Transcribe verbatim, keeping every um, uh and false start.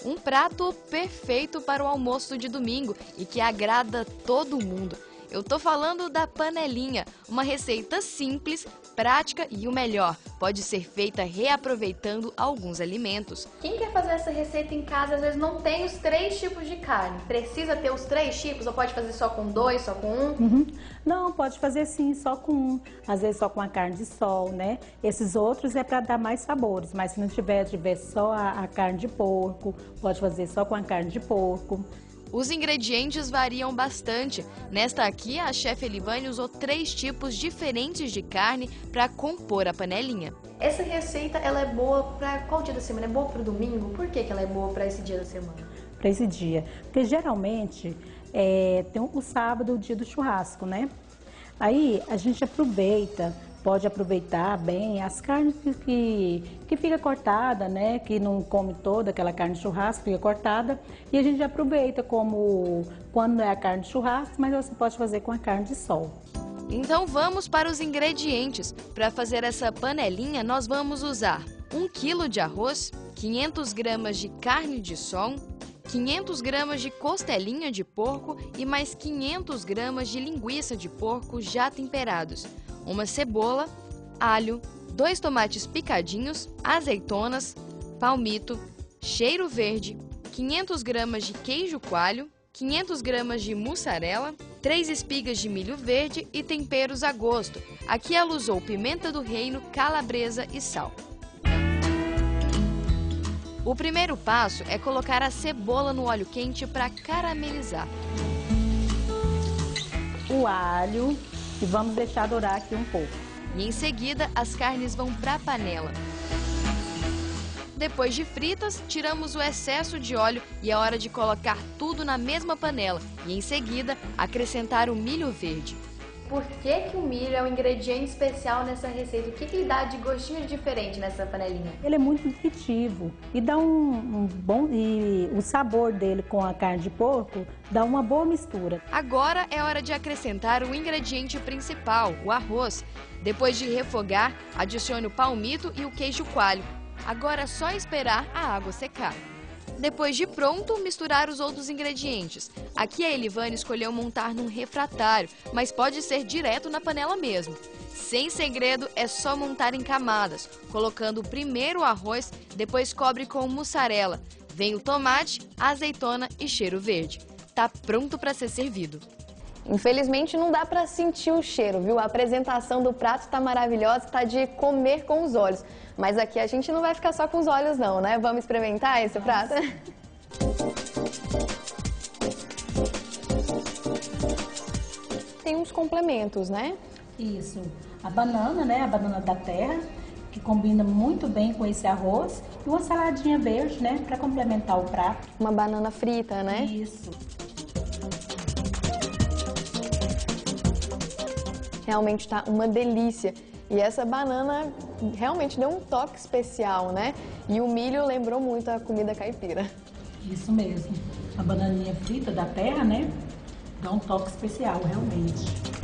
Um prato perfeito para o almoço de domingo e que agrada todo mundo. Eu tô falando da panelinha, uma receita simples, prática e o melhor, pode ser feita reaproveitando alguns alimentos. Quem quer fazer essa receita em casa às vezes não tem os três tipos de carne. Precisa ter os três tipos ou pode fazer só com dois, só com um? Uhum. Não, pode fazer sim, só com um. Às vezes só com a carne de sol, né? Esses outros é para dar mais sabores, mas se não tiver, tiver só a, a carne de porco, pode fazer só com a carne de porco. Os ingredientes variam bastante. Nesta aqui, a chefe Elivane usou três tipos diferentes de carne para compor a panelinha. Essa receita ela é boa para qual dia da semana? É boa para o domingo? Por que que ela é boa para esse dia da semana? Para esse dia. Porque geralmente é, tem o sábado, o dia do churrasco, né? Aí a gente aproveita, pode aproveitar bem as carnes que, que, que fica cortada, né? Que não come toda aquela carne de churrasco, fica cortada. E a gente aproveita como quando não é a carne de churrasco, mas você pode fazer com a carne de sol. Então vamos para os ingredientes. Para fazer essa panelinha, nós vamos usar um quilo de arroz, quinhentas gramas de carne de sol, quinhentas gramas de costelinha de porco e mais quinhentas gramas de linguiça de porco já temperados, uma cebola, alho, dois tomates picadinhos, azeitonas, palmito, cheiro verde, quinhentas gramas de queijo coalho, quinhentas gramas de mussarela, três espigas de milho verde e temperos a gosto. Aqui ela usou pimenta do reino, calabresa e sal. O primeiro passo é colocar a cebola no óleo quente para caramelizar. O alho e vamos deixar dourar aqui um pouco. E em seguida as carnes vão para a panela. Depois de fritas, tiramos o excesso de óleo e é hora de colocar tudo na mesma panela e em seguida acrescentar o milho verde. Por que que o milho é um ingrediente especial nessa receita? O que que ele dá de gostinho diferente nessa panelinha? Ele é muito nutritivo e dá um, um bom e o sabor dele com a carne de porco dá uma boa mistura. Agora é hora de acrescentar o ingrediente principal, o arroz. Depois de refogar, adicione o palmito e o queijo coalho. Agora é só esperar a água secar. Depois de pronto, misturar os outros ingredientes. Aqui a Elivane escolheu montar num refratário, mas pode ser direto na panela mesmo. Sem segredo, é só montar em camadas, colocando primeiro o arroz, depois cobre com mussarela. Vem o tomate, azeitona e cheiro verde. Tá pronto para ser servido. Infelizmente não dá para sentir o cheiro, viu? A apresentação do prato tá maravilhosa, tá de comer com os olhos. Mas aqui a gente não vai ficar só com os olhos não, né? Vamos experimentar esse prato? Tem uns complementos, né? Isso. A banana, né? A banana da terra, que combina muito bem com esse arroz. E uma saladinha verde, né? Para complementar o prato. Uma banana frita, né? Isso. Realmente tá uma delícia. E essa banana realmente deu um toque especial, né? E o milho lembrou muito a comida caipira. Isso mesmo. A bananinha frita da terra, né? Dá um toque especial, realmente.